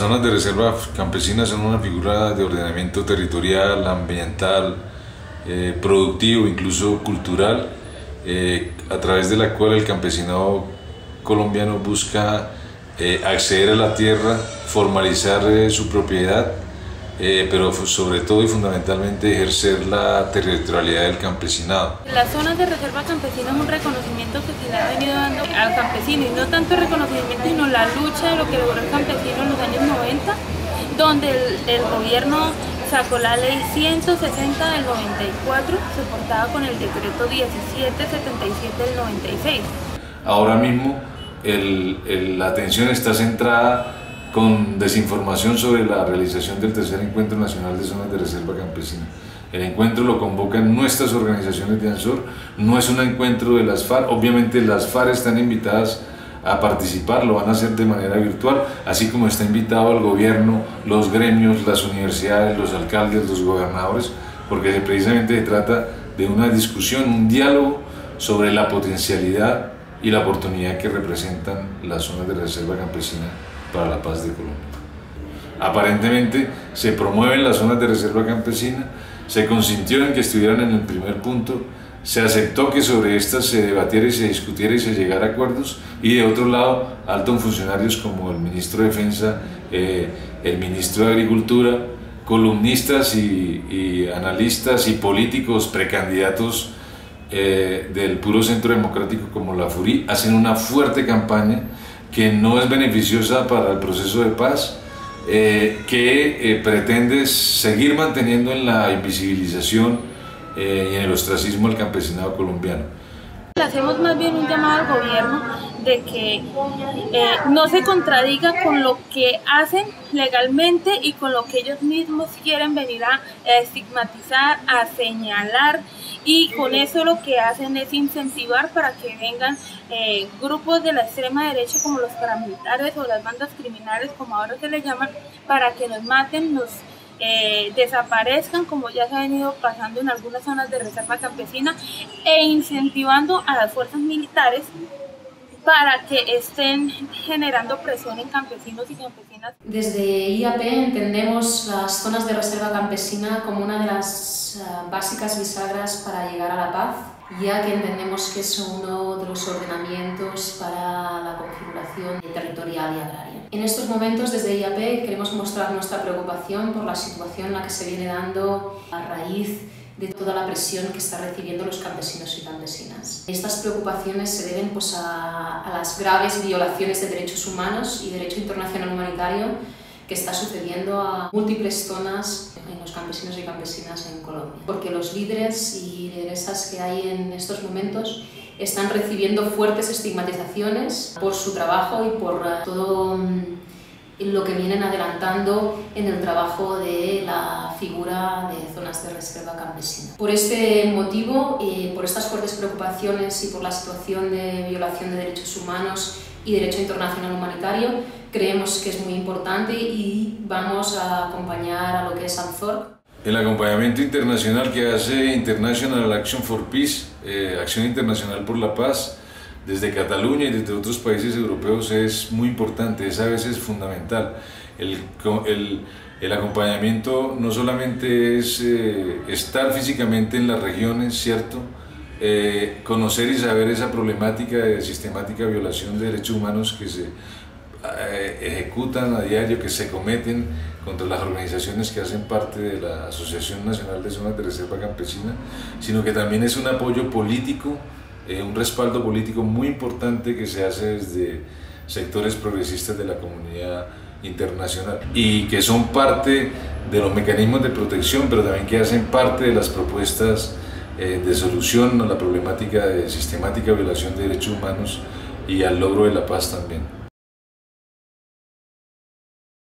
zonas de reserva campesina son una figura de ordenamiento territorial, ambiental, productivo, incluso cultural, a través de la cual el campesinado colombiano busca acceder a la tierra, formalizar su propiedad, pero sobre todo y fundamentalmente ejercer la territorialidad del campesinado. Las zonas de reserva campesina es un reconocimiento que se le ha venido dando al campesino, y no tanto reconocimiento, sino la lucha de lo que logró el campesino en los años 90, donde el gobierno sacó la ley 160 del 94, soportada con el decreto 1777 del 96. Ahora mismo la atención está centrada con desinformación sobre la realización del tercer encuentro nacional de zonas de reserva campesina. El encuentro lo convocan nuestras organizaciones de ANSOR, no es un encuentro de las FARC. Obviamente las FARC están invitadas a participar, lo van a hacer de manera virtual, así como está invitado el gobierno, los gremios, las universidades, los alcaldes, los gobernadores, porque precisamente se trata de una discusión, un diálogo sobre la potencialidad y la oportunidad que representan las zonas de reserva campesina para la paz de Colombia. Aparentemente se promueven las zonas de reserva campesina, se consintió en que estuvieran en el primer punto, se aceptó que sobre estas se debatiera y se discutiera y se llegara a acuerdos, y de otro lado altos funcionarios como el ministro de Defensa, el ministro de Agricultura, columnistas y analistas y políticos precandidatos del puro centro democrático como la FURI hacen una fuerte campaña que no es beneficiosa para el proceso de paz, que pretende seguir manteniendo en la invisibilización y en el ostracismo al campesinado colombiano. Le hacemos más bien un llamado al gobierno de que no se contradiga con lo que hacen legalmente y con lo que ellos mismos quieren venir a estigmatizar, a señalar, y con eso lo que hacen es incentivar para que vengan grupos de la extrema derecha como los paramilitares o las bandas criminales, como ahora se les llaman, para que nos maten, nos desaparezcan, como ya se ha venido pasando en algunas zonas de reserva campesina, e incentivando a las fuerzas militares para que estén generando presión en campesinos y campesinas. Desde IAP entendemos las zonas de reserva campesina como una de las básicas bisagras para llegar a la paz, ya que entendemos que es uno de los ordenamientos para la configuración territorial y agraria. En estos momentos, desde IAP, queremos mostrar nuestra preocupación por la situación en la que se viene dando a raíz de toda la presión que están recibiendo los campesinos y campesinas. Estas preocupaciones se deben a las graves violaciones de derechos humanos y derecho internacional humanitario que está sucediendo a múltiples zonas en los campesinos y campesinas en Colombia. Porque los líderes y lideresas que hay en estos momentos están recibiendo fuertes estigmatizaciones por su trabajo y por todo lo que vienen adelantando en el trabajo de la figura de zonas de reserva campesina. Por este motivo, por estas fuertes preocupaciones y por la situación de violación de derechos humanos y derecho internacional humanitario, creemos que es muy importante y vamos a acompañar a lo que es ANSOR. El acompañamiento internacional que hace International Action for Peace, Acción Internacional por la Paz, desde Cataluña y desde otros países europeos es muy importante, es a veces fundamental. El acompañamiento no solamente es estar físicamente en las regiones, ¿cierto? Conocer y saber esa problemática de sistemática violación de derechos humanos que se ejecutan a diario, que se cometen contra las organizaciones que hacen parte de la Asociación Nacional de Zonas de Reserva Campesina, sino que también es un apoyo político, un respaldo político muy importante que se hace desde sectores progresistas de la comunidad internacional y que son parte de los mecanismos de protección, pero también que hacen parte de las propuestas de solución a la problemática de sistemática violación de derechos humanos y al logro de la paz también.